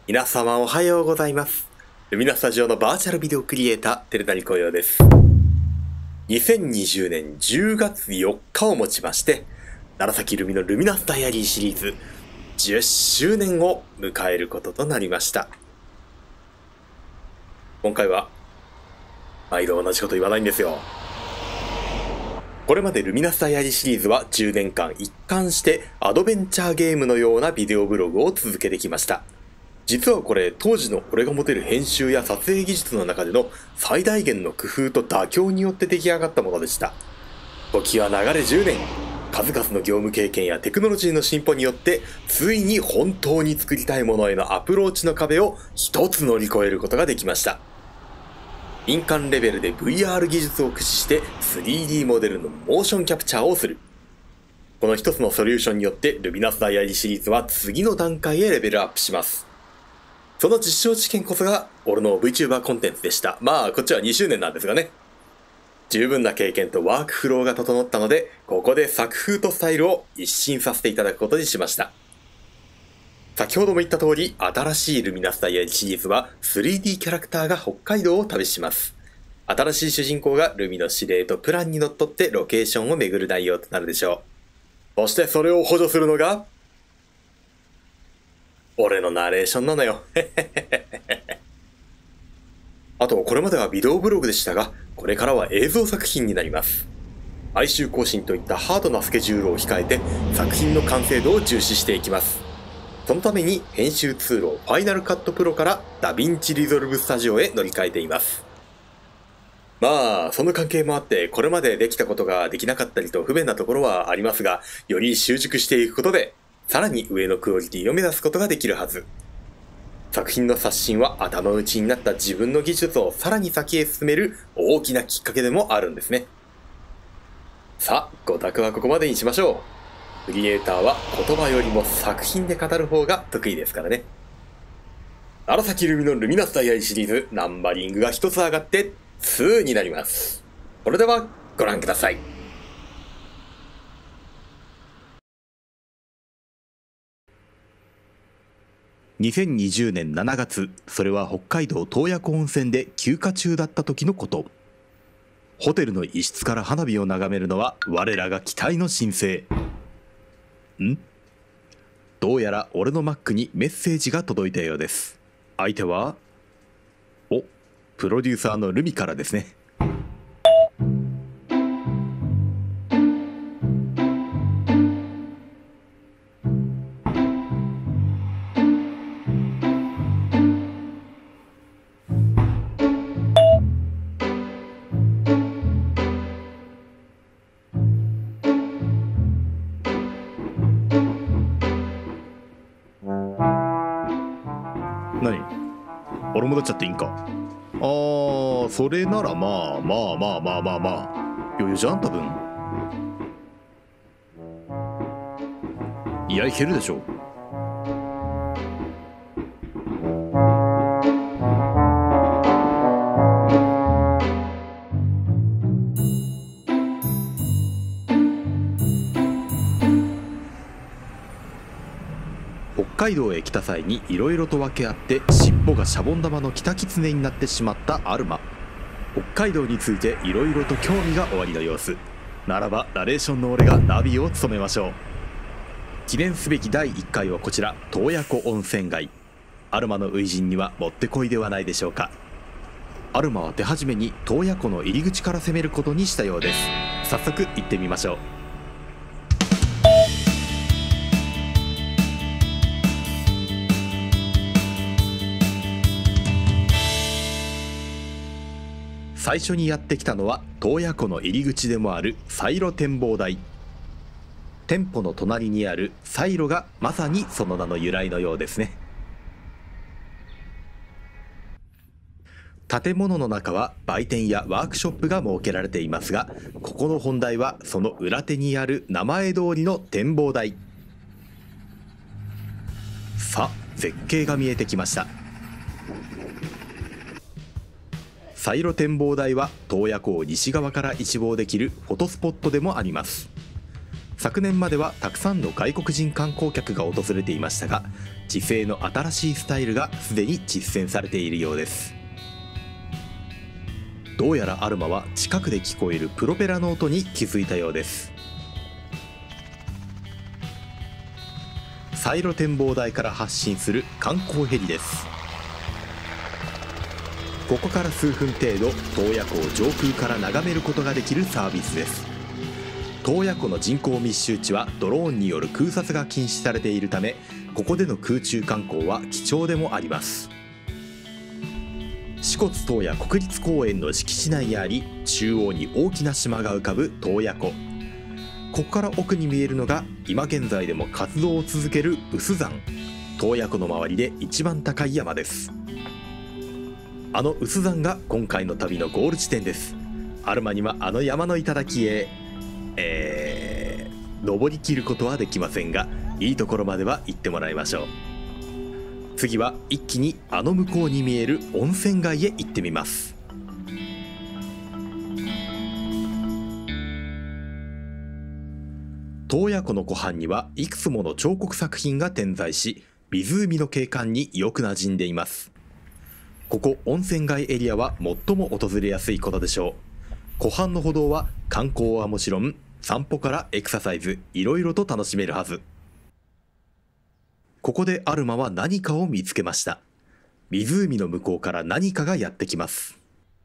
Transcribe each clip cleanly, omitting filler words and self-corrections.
皆様おはようございます。ルミナスタジオのバーチャルビデオクリエイター、テルタニコヨウです。2020年10月4日をもちまして、楢ルミのルミナスダイアリーシリーズ10周年を迎えることとなりました。今回は、毎度同じこと言わないんですよ。これまでルミナスダイアリーシリーズは10年間一貫してアドベンチャーゲームのようなビデオブログを続けてきました。実はこれ、当時の俺が持てる編集や撮影技術の中での最大限の工夫と妥協によって出来上がったものでした。時は流れ10年。数々の業務経験やテクノロジーの進歩によって、ついに本当に作りたいものへのアプローチの壁を一つ乗り越えることができました。民間レベルで VR 技術を駆使して 3D モデルのモーションキャプチャーをする。この一つのソリューションによってルミナスダイアリーシリーズは次の段階へレベルアップします。その実証実験こそが俺の VTuber コンテンツでした。まあこっちは2周年なんですがね。十分な経験とワークフローが整ったので、ここで作風とスタイルを一新させていただくことにしました。先ほども言った通り、新しいルミナスダイアリーシリーズは 3D キャラクターが北海道を旅します。新しい主人公がルミの指令とプランにのっとってロケーションを巡る内容となるでしょう。そしてそれを補助するのが、俺のナレーションなのよ。あと、これまではビデオブログでしたが、これからは映像作品になります。毎週更新といったハードなスケジュールを控えて、作品の完成度を重視していきます。そのために編集ツールをファイナルカットプロからダヴィンチリゾルブスタジオへ乗り換えています。まあ、その関係もあって、これまでできたことができなかったりと不便なところはありますが、より習熟していくことで、さらに上のクオリティを目指すことができるはず。作品の刷新は頭打ちになった自分の技術をさらに先へ進める大きなきっかけでもあるんですね。さあ、ご託はここまでにしましょう。クリエイターは言葉よりも作品で語る方が得意ですからね。楢ルミのルミナスダイアリーシリーズナンバリングが一つ上がって2になります。それではご覧ください。2020年7月、それは北海道洞爺湖温泉で休暇中だった時のこと。ホテルの一室から花火を眺めるのは我らが期待の新星。どうやら俺の Mac にメッセージが届いたようです。相手はプロデューサーのルミからですね。何？俺戻っちゃっていいんか？それならまあ余裕じゃん多分。いやいけるでしょ。北海道へ来た際にいろいろと訳あって尻尾がシャボン玉のキタキツネになってしまったアルマ。北海道についていろいろと興味がおありの様子。ならばナレーションの俺がナビを務めましょう。記念すべき第1回はこちら、洞爺湖温泉街。アルマの初陣にはもってこいではないでしょうか。アルマは手始めに洞爺湖の入り口から攻めることにしたようです。早速行ってみましょう。最初にやってきたのは洞爺湖の入り口でもあるサイロ展望台。店舗の隣にあるサイロがまさにその名の由来のようですね。建物の中は売店やワークショップが設けられていますが、ここの本題はその裏手にある名前通りの展望台。さあ、絶景が見えてきました。サイロ展望台は洞爺湖を西側から一望できるフォトスポットでもあります。 昨年まではたくさんの外国人観光客が訪れていましたが、時世の新しいスタイルがすでに実践されているようです。どうやらアルマは近くで聞こえるプロペラの音に気づいたようです。サイロ展望台から発進する観光ヘリです。ここから数分程度、洞爺湖を上空から眺めることができるサービスです。洞爺湖の人口密集地はドローンによる空撮が禁止されているため、ここでの空中観光は貴重でもあります。支笏洞爺国立公園の敷地内にあり、中央に大きな島が浮かぶ洞爺湖。ここから奥に見えるのが今現在でも活動を続ける有珠山。洞爺湖の周りで一番高い山です。あの有珠山が今回の旅のゴール地点です。アルマにはあの山の頂へ登りきることはできませんが、いいところまでは行ってもらいましょう。次は一気にあの向こうに見える温泉街へ行ってみます。洞爺湖の湖畔にはいくつもの彫刻作品が点在し、湖の景観によく馴染んでいます。ここ温泉街エリアは最も訪れやすいことでしょう。湖畔の歩道は観光はもちろん、散歩からエクササイズ、いろいろと楽しめるはず。ここでアルマは何かを見つけました。湖の向こうから何かがやってきます。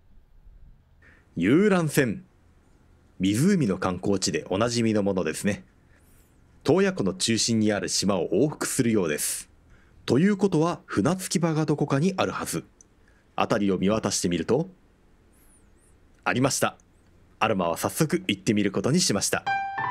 遊覧船。湖の観光地でおなじみのものですね。洞爺湖の中心にある島を往復するようです。ということは船着き場がどこかにあるはず。辺りを見渡してみると、ありました。アルマは早速行ってみることにしました。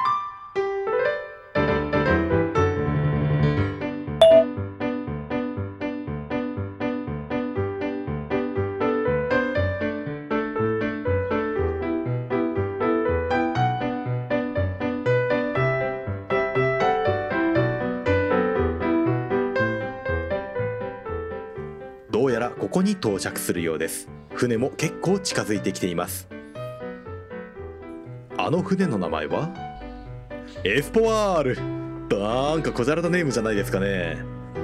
どうやらここに到着するようです。船も結構近づいてきています。あの船の名前はエスポワール。なんかこじゃれたネームじゃないですかね。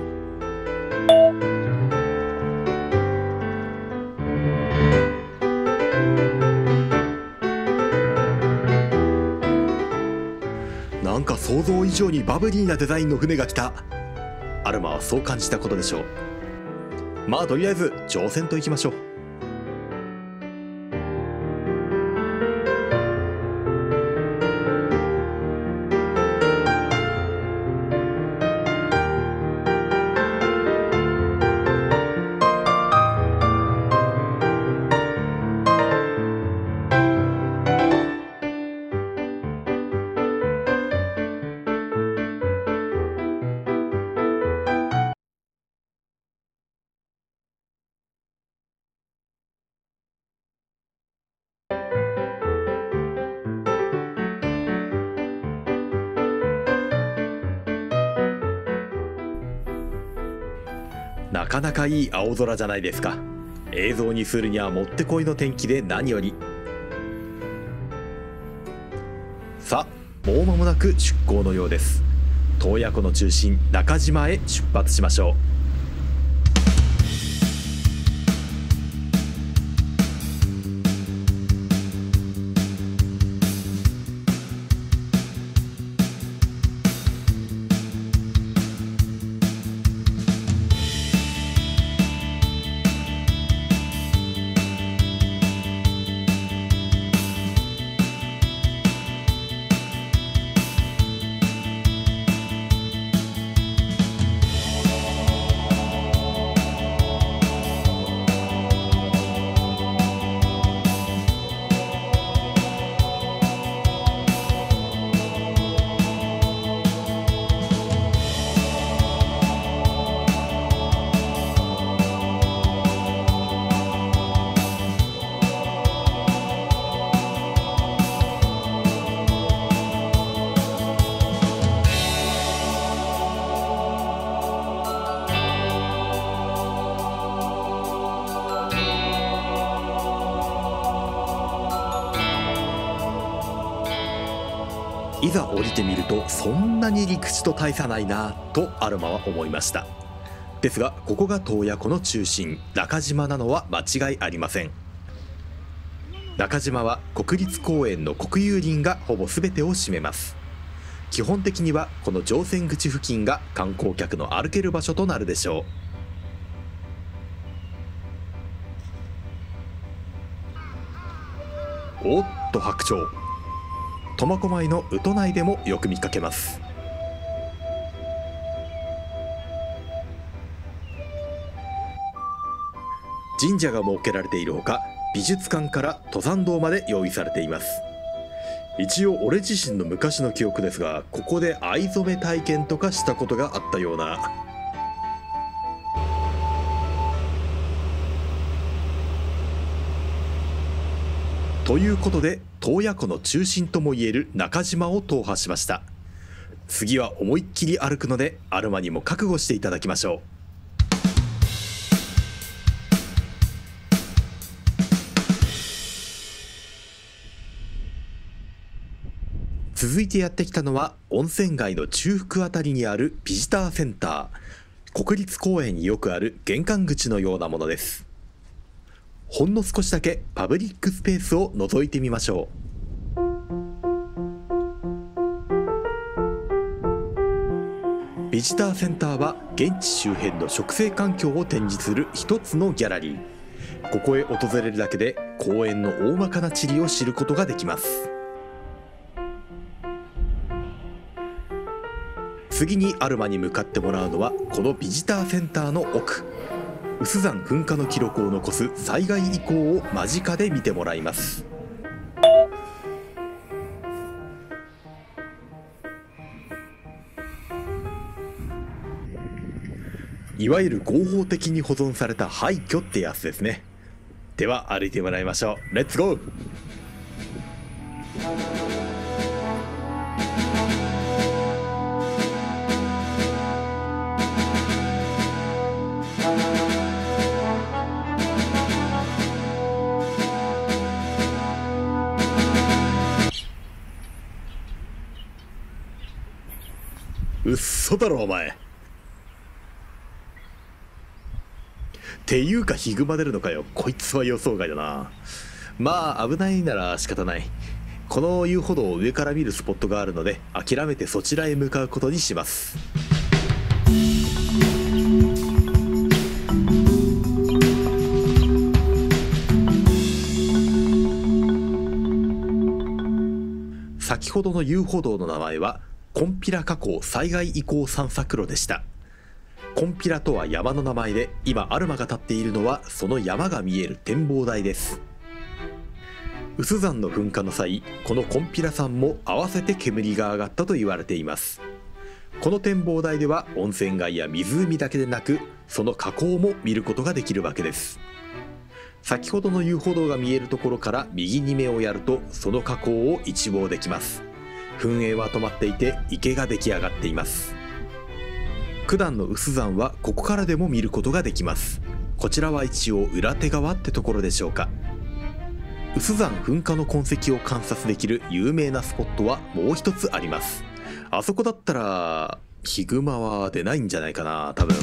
なんか想像以上にバブリーなデザインの船が来た。アルマはそう感じたことでしょう。まあとりあえず乗船と行きましょう。なかなかいい青空じゃないですか。映像にするにはもってこいの天気で何より。さあ、もう間もなく出港のようです。洞爺湖の中心中島へ出発しましょう。 いざ降りてみるとそんなに陸地と大差ないなとアルマは思いました。ですがここが洞爺湖の中心中島なのは間違いありません。中島は国立公園の国有林がほぼ全てを占めます。基本的にはこの乗船口付近が観光客の歩ける場所となるでしょう。おっと白鳥、苫小牧の宇土内でもよく見かけます。神社が設けられているほか、美術館から登山道まで用意されています。一応俺自身の昔の記憶ですが、ここで藍染め体験とかしたことがあったような。ということで洞爺湖の中心ともいえる中島を踏破しました。次は思いっきり歩くのでアルマにも覚悟していただきましょう。続いてやってきたのは温泉街の中腹あたりにあるビジターセンター、国立公園によくある玄関口のようなものです。ほんの少しだけパブリックスペースを覗いてみましょう。ビジターセンターは現地周辺の植生環境を展示する一つのギャラリー。ここへ訪れるだけで公園の大まかな地理を知ることができます。次にアルマに向かってもらうのはこのビジターセンターの奥、有珠山噴火の記録を残す災害遺構を間近で見てもらいます。いわゆる合法的に保存された廃墟ってやつですね。では歩いてもらいましょう。レッツゴー。うっそだろお前。っていうかヒグマ出るのかよ。こいつは予想外だな。まあ危ないなら仕方ない。この遊歩道を上から見るスポットがあるので諦めてそちらへ向かうことにします。先ほどの遊歩道の名前はコンピラ火口災害遺構散策路でした。コンピラとは山の名前で、今アルマが立っているのはその山が見える展望台です。有珠山の噴火の際、このコンピラ山も合わせて煙が上がったと言われています。この展望台では温泉街や湖だけでなく、その火口も見ることができるわけです。先ほどの遊歩道が見えるところから右に目をやるとその火口を一望できます。噴煙は止まっていて池が出来上がっています。九段の有珠山はここからでも見ることができます。こちらは一応裏手側ってところでしょうか。有珠山噴火の痕跡を観察できる有名なスポットはもう一つあります。あそこだったらヒグマは出ないんじゃないかな、多分。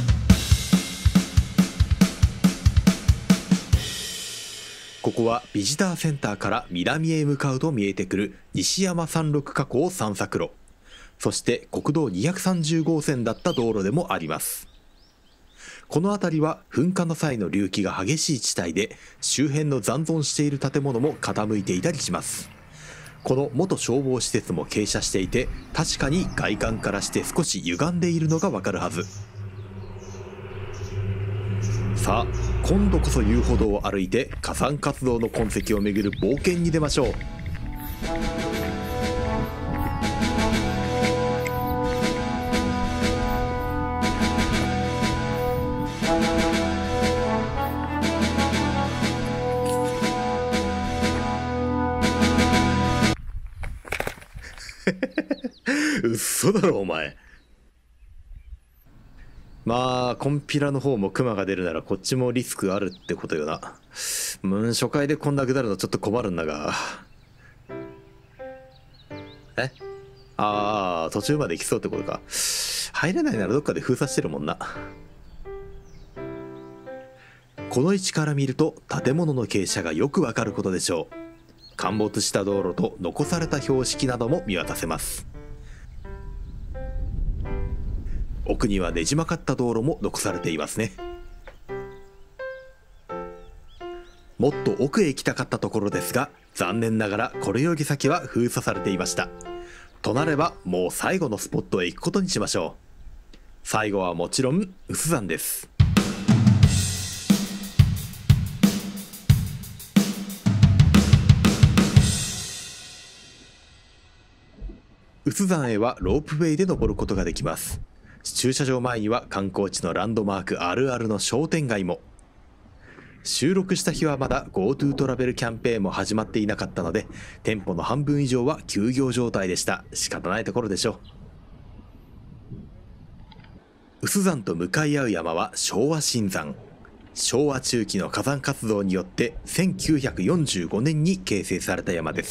ここはビジターセンターから南へ向かうと見えてくる西山山麓火口散策路、そして国道230号線だった道路でもあります。この辺りは噴火の際の隆起が激しい地帯で、周辺の残存している建物も傾いていたりします。この元消防施設も傾斜していて、確かに外観からして少し歪んでいるのがわかるはず。さあ今度こそ遊歩道を歩いて火山活動の痕跡を巡る冒険に出ましょう。嘘だろお前。まあコンピラの方もクマが出るならこっちもリスクあるってことよな。初回でこんなくなるのちょっと困るんだが。 ああ、途中まで来そうってことか。入れないならどっかで封鎖してるもんな。この位置から見ると建物の傾斜がよくわかることでしょう。陥没した道路と残された標識なども見渡せます。奥にはねじ曲がった道路も残されていますね。もっと奥へ行きたかったところですが、残念ながらこれより先は封鎖されていました。となればもう最後のスポットへ行くことにしましょう。最後はもちろん有珠山です。有珠山へはロープウェイで登ることができます。駐車場前には観光地のランドマークあるあるの商店街も。収録した日はまだ GoTo トラベルキャンペーンも始まっていなかったので、店舗の半分以上は休業状態でした。仕方ないところでしょう。有珠山と向かい合う山は昭和新山。昭和中期の火山活動によって1945年に形成された山です。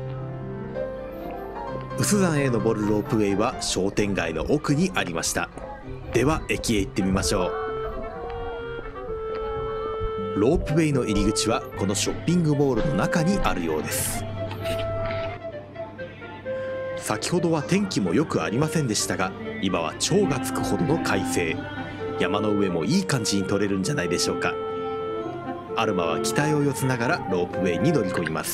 有珠山へ登るロープウェイは商店街の奥にありました。では駅へ行ってみましょう。ロープウェイの入り口はこのショッピングモールの中にあるようです。先ほどは天気もよくありませんでしたが、今は超がつくほどの快晴。山の上もいい感じに撮れるんじゃないでしょうか。アルマは期待を寄せながらロープウェイに乗り込みます。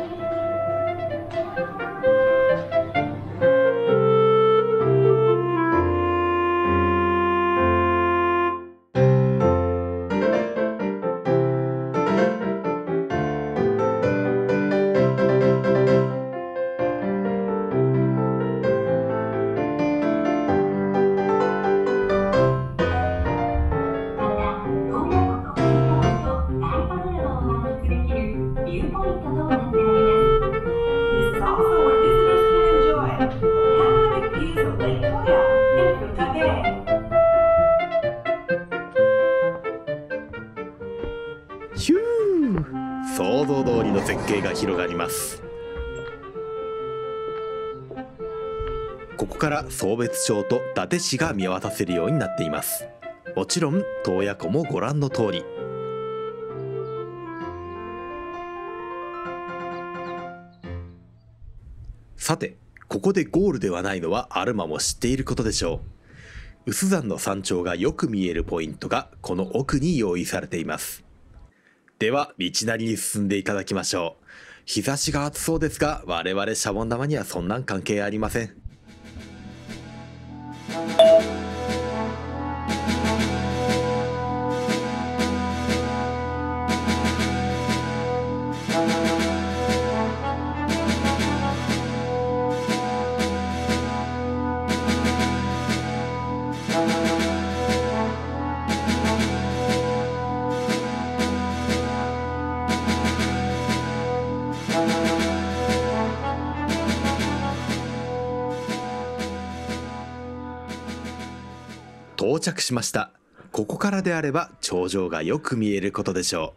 ヒュー、想像通りの絶景が広がります。ここから壮別町と伊達市が見渡せるようになっています。もちろん洞爺湖もご覧の通り。さて、ここでゴールではないのはアルマも知っていることでしょう。有珠山の山頂がよく見えるポイントがこの奥に用意されています。では道なりに進んでいただきましょう。日差しが暑そうですが、我々シャボン玉にはそんなん関係ありません。到着しました。ここからであれば頂上がよく見えることでしょ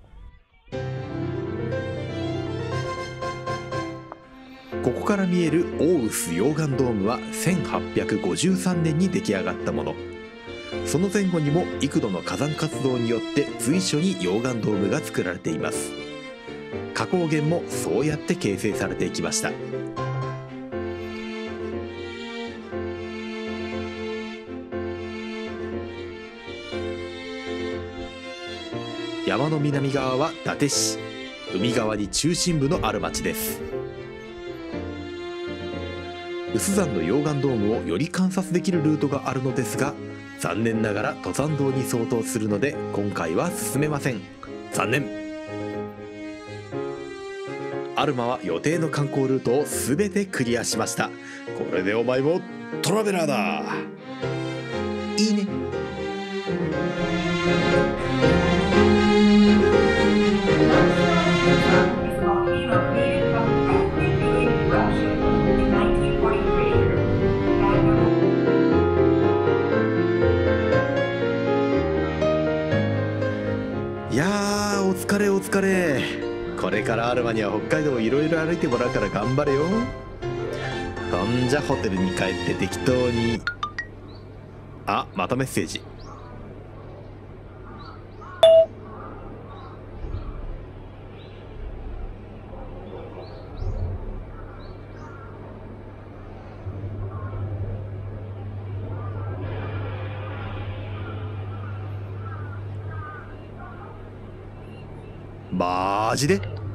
う。ここから見える大臼溶岩ドームは1853年に出来上がったもの。その前後にも幾度の火山活動によって随所に溶岩ドームが作られています。花崗岩もそうやって形成されていきました。山の南側は伊達市、海側に中心部のある町です。有珠山の溶岩ドームをより観察できるルートがあるのですが、残念ながら登山道に相当するので今回は進めません。残念。アルマは予定の観光ルートを全てクリアしました。これでお前もトラベラーだ。いいね。いやー、お疲れお疲れ。これからアルマには北海道をいろいろ歩いてもらうから頑張れよ。 そんじゃホテルに帰って適当に。あ、またメッセージ。マジで